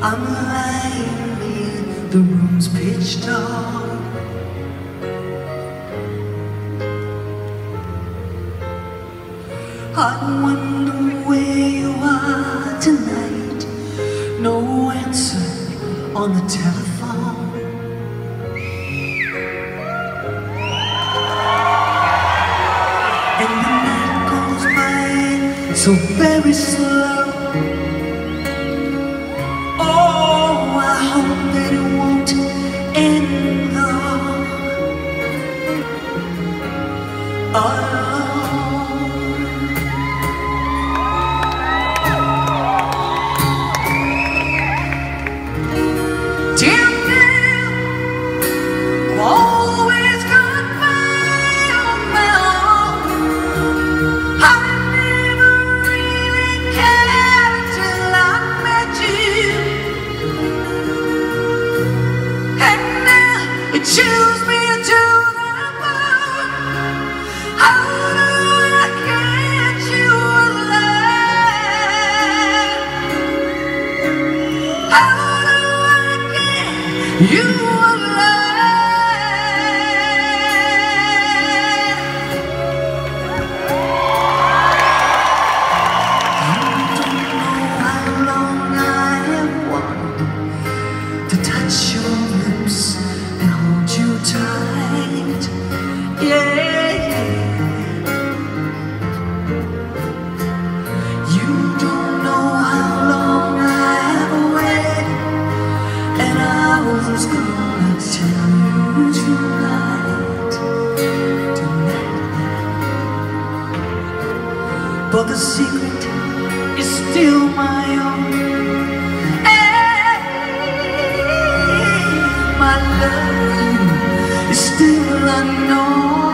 I'm lying in the room's pitch dark. I wonder where you are tonight. No answer on the telephone. And the night goes by so very slow. Oh, I hope that it won't end though. Choose me to the bone. How do I get you alive? How do I get you alive? I don't know how long I have wanted to touch your lips and hold you tight, yeah. You don't know how long I have waited, and I was gonna tell you tonight, but the secret is still my own. My love is still unknown.